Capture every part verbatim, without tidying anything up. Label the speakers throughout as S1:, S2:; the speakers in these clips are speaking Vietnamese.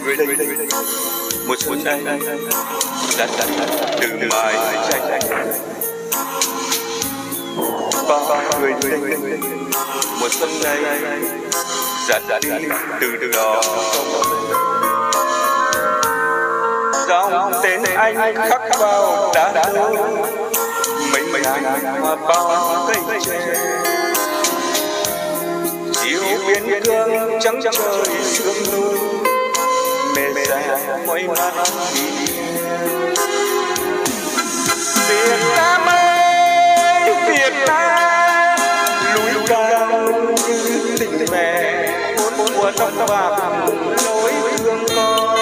S1: một xuân đây đã đã đừng mãi trái trái ba người một xuân đây đã đã đi từ từ đó dòng tên anh khắc vào đá đá mấy mấy hoa bao cây tre chiều biên cương trắng trời sương mù mê dài mỏi mắt Việt Nam ơi Việt Nam núi cao như tình mẹ bốn mùa tóc bạc nỗi thương con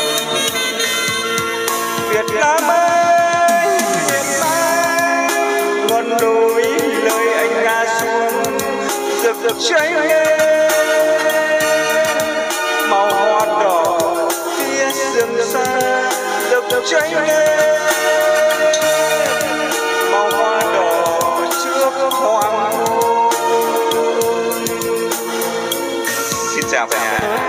S1: Việt Nam ơi Việt Nam ngọn núi lời anh ca xuống rực rực cháy lên màu hoa đỏ phía rừng xa rực rực cháy lên màu hoa đỏ trước hoàng hôn. Xin chào cả nhà.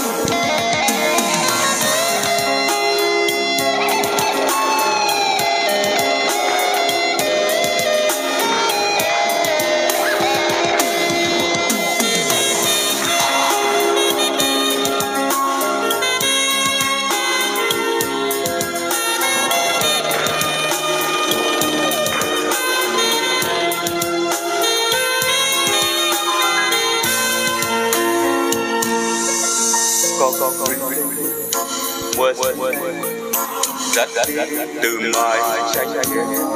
S1: Có có mùa rất rất rất từ mai trái trái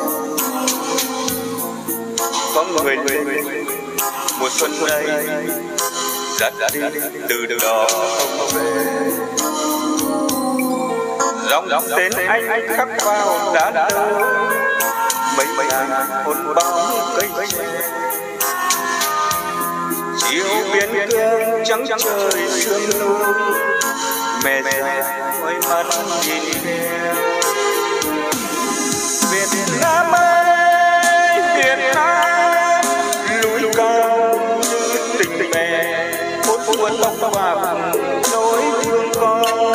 S1: có người mùa xuân đây rất rất từ từ đó không về dòng dòng tên anh anh khắc vào đá đá mấy mấy hôn bao cây tre chiều biên cương trắng trời sương mù mẹ già môi mắt nhìn theo Việt Nam ơi Việt Nam núi cao như tình mẹ bốn mùa tóc bạc nỗi thương con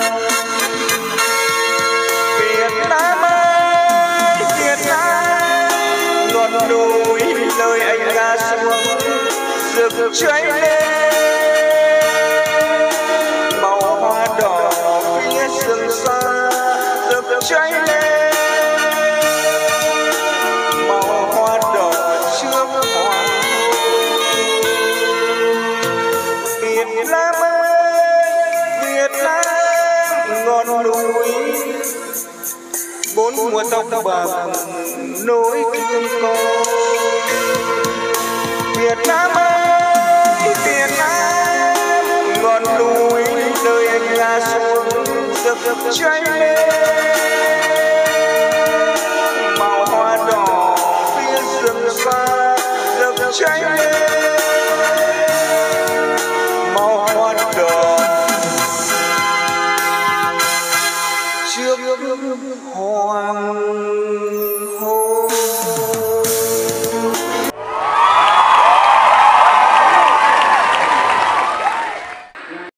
S1: Việt Nam ơi Việt Nam ngọn núi lời anh ca xuống rực rực cháy lên màu hoa đỏ phía rừng xa rực rực cháy lên màu hoa đỏ trước hoàng Việt Nam ơi Việt Nam ngọn núi bốn mùa tóc bạc nỗi thương con Việt Nam ơi Việt Nam ngọn núi nơi anh ngã xuống rực rực cháy lên màu hoa đỏ phía rừng xa rực rực cháy lên màu hoa đỏ trước hoàng